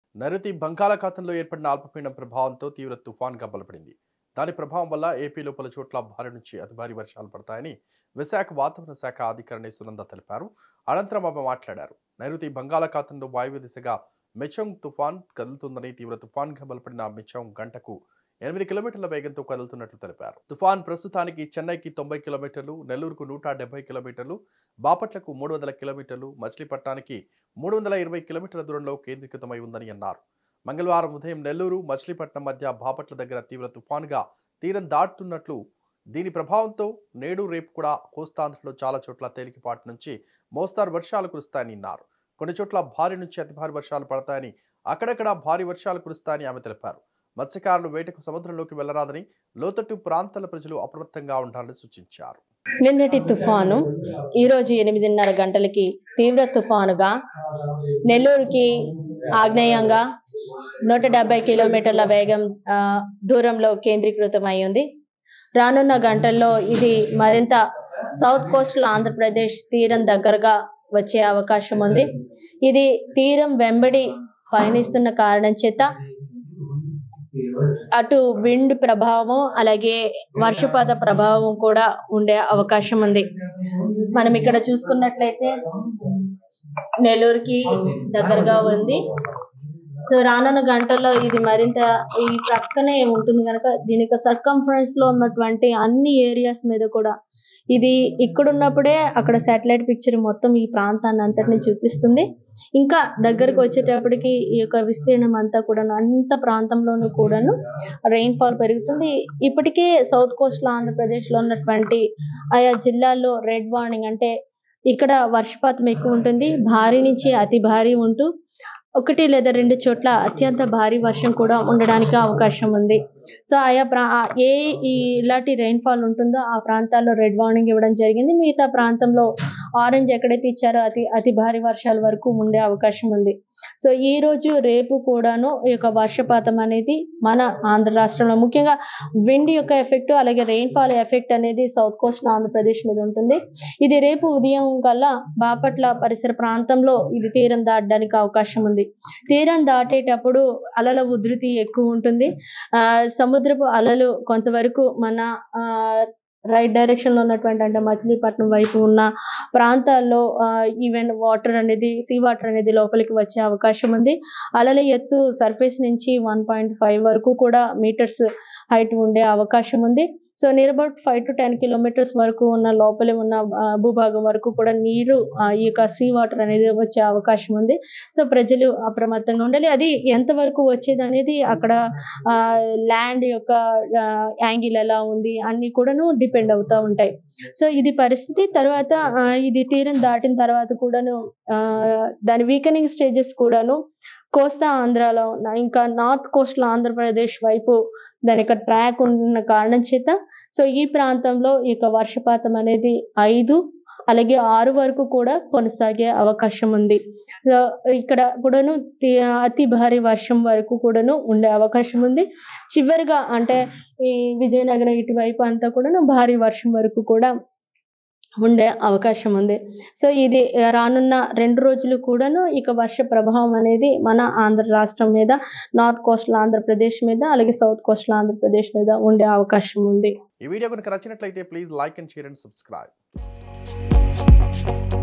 నైరుతి బంగాళాఖాతంలో ఏర్పడిన అల్పపీడనం ప్రభావంతో తీవ్ర తుఫాన్గా బలపడింది. దాని ప్రభావం వల్ల ఏపీలో పలు చోట్ల భారీ నుంచి అతి భారీ వర్షాలు పడతాయని విశాఖ వాతావరణ శాఖ అధికారిణి సునంద తెలిపారు. అనంతరం ఆమె మాట్లాడారు. నైరుతి బంగాళాఖాతంలో వాయువ్య దిశగా మిచంగ్ తుఫాన్ కదులుతుందని, తీవ్ర తుఫాన్గా బలపడిన మిచంగ్ గంటకు 8 కిలోమీటర్ల వేగంతో కదులుతున్నట్లు తెలిపారు. తుఫాన్ ప్రస్తుతానికి చెన్నైకి 90 కిలోమీటర్లు, నెల్లూరుకు 170 కిలోమీటర్లు, బాపట్లకు 300 కిలోమీటర్లు, మచిలీపట్నానికి 320 కిలోమీటర్ల దూరంలో కేంద్రీకృతమై ఉందని అన్నారు. మంగళవారం ఉదయం నెల్లూరు, మచిలీపట్నం మధ్య బాపట్ల దగ్గర తీవ్ర తుఫాన్గా తీరం దాటుతున్నట్లు, దీని ప్రభావంతో నేడు రేపు కూడా కోస్తాంధ్రలో చాలా చోట్ల తేలికపాటి నుంచి మోస్తారు వర్షాలు కురుస్తాయని అన్నారు. కొన్ని చోట్ల భారీ నుంచి అతి భారీ వర్షాలు పడతాయని, అక్కడక్కడ భారీ వర్షాలు కురుస్తాయని ఆమె తెలిపారు. మత్స్యకారులు వేటకు సముద్రంలోకి వెళ్లరాదని, లోతట్టు ప్రాంతాల ప్రజలు అప్రమత్తంగా ఉండాలని సూచించారు. నిన్నటి తుఫాను ఈరోజు 8:30 గంటలకి తీవ్ర తుఫానుగా నెల్లూరుకి ఆగ్నేయంగా 170 కిలోమీటర్ల వేగం దూరంలో కేంద్రీకృతమై ఉంది. రానున్న గంటల్లో ఇది మరింత సౌత్ కోస్టల్ ఆంధ్రప్రదేశ్ తీరం దగ్గరగా వచ్చే అవకాశం ఉంది. ఇది తీరం వెంబడి పయనిస్తున్న కారణం చేత అటు విండ్ ప్రభావం అలాగే వర్షపాత ప్రభావం కూడా ఉండే అవకాశం ఉంది. మనం ఇక్కడ చూసుకున్నట్లయితే నెల్లూరుకి దగ్గరగా ఉంది. సో రానున్న గంటల్లో ఇది మరింత ఈ ప్రక్కనే ఉంటుంది కనుక దీనికి సర్కంఫరెన్స్ లో ఉన్నటువంటి అన్ని ఏరియాస్ మీద కూడా ఇది ఇక్కడున్నప్పుడే అక్కడ శాటిలైట్ పిక్చర్ మొత్తం ఈ ప్రాంతాన్ని అంతటిని చూపిస్తుంది. ఇంకా దగ్గరకు వచ్చేటప్పటికి ఈ యొక్క విస్తీర్ణం అంతా కూడా అంత ప్రాంతంలోనూ కూడాను రెయిన్ఫాల్ పెరుగుతుంది. ఇప్పటికే సౌత్ కోస్టల్ ఆంధ్రప్రదేశ్ లో ఉన్నటువంటి ఆయా జిల్లాల్లో రెడ్ వార్నింగ్, అంటే ఇక్కడ వర్షపాతం ఎక్కువ ఉంటుంది, భారీ నుంచి అతి భారీ ఉంటూ 1 లేదా 2 చోట్ల అత్యంత భారీ వర్షం కూడా ఉండడానికి అవకాశం ఉంది. సో ఆయా ఇలాంటి రెయిన్ఫాల్ ఉంటుందో ఆ ప్రాంతాల్లో రెడ్ వార్నింగ్ ఇవ్వడం జరిగింది. మిగతా ప్రాంతంలో ఆరెంజ్ ఎక్కడైతే ఇచ్చారో అతి భారీ వర్షాల వరకు ఉండే అవకాశం ఉంది. సో ఈ రోజు రేపు కూడాను ఈ యొక్క వర్షపాతం అనేది మన ఆంధ్ర రాష్ట్రంలో ముఖ్యంగా విండ్ యొక్క ఎఫెక్ట్ అలాగే రెయిన్ఫాల్ ఎఫెక్ట్ అనేది సౌత్ కోస్ట్ ఆంధ్రప్రదేశ్ మీద ఉంటుంది. ఇది రేపు ఉదయం కల్లా బాపట్ల పరిసర ప్రాంతంలో ఇది తీరం దాటడానికి అవకాశం ఉంది. తీరం దాటేటప్పుడు అలల ఉధృతి ఎక్కువ ఉంటుంది. సముద్రపు అలలు కొంతవరకు మన రైట్ డైరెక్షన్ లో ఉన్నటువంటి అంటే మచిలీపట్నం వైపు ఉన్న ప్రాంతాల్లో ఈవెన్ సీ వాటర్ అనేది లోపలికి వచ్చే అవకాశం ఉంది. అలల ఎత్తు సర్ఫేస్ నుంచి 1.5 వరకు కూడా మీటర్స్ హైట్ ఉండే అవకాశం ఉంది. So near about 5 to 10 kilometres వరకు ఉన్న లోపలి ఉన్న భూభాగం వరకు కూడా నీరు ఈ యొక్క సీ వాటర్ అనేది వచ్చే అవకాశం ఉంది. సో ప్రజలు అప్రమత్తంగా ఉండాలి. అది ఎంతవరకు వచ్చేది అనేది అక్కడ ల్యాండ్ యొక్క యాంగిల్ ఎలా ఉంది అన్ని కూడాను డిపెండ్ అవుతూ ఉంటాయి. సో ఇది పరిస్థితి. తర్వాత ఇది తీరం దాటిన తర్వాత కూడాను దాని వీకెనింగ్ స్టేజెస్ కూడాను కోస్తా ఆంధ్రాలో ఇంకా నార్త్ కోస్టల్ ఆంధ్రప్రదేశ్ వైపు దాని యొక్క ట్రాక్ ఉన్న కారణం చేత సో ఈ ప్రాంతంలో ఈ యొక్క వర్షపాతం అనేది 5 అలాగే 6 వరకు కూడా కొనసాగే అవకాశం ఉంది. ఇక్కడ కూడాను అతి భారీ వర్షం వరకు కూడాను ఉండే అవకాశం ఉంది. చివరిగా అంటే ఈ విజయనగరం ఇటువైపు అంతా కూడాను భారీ వర్షం వరకు కూడా ఉండే అవకాశం ఉంది. సో ఇది రానున్న 2 రోజులు కూడాను ఇక వర్ష ప్రభావం అనేది మన ఆంధ్ర రాష్ట్రం మీద, నార్త్ కోస్టల్ ఆంధ్రప్రదేశ్ మీద అలాగే సౌత్ కోస్టల్ ఆంధ్రప్రదేశ్ మీద ఉండే అవకాశం ఉంది. ఈ వీడియో కనుక నచ్చినట్లయితే please like and share and subscribe.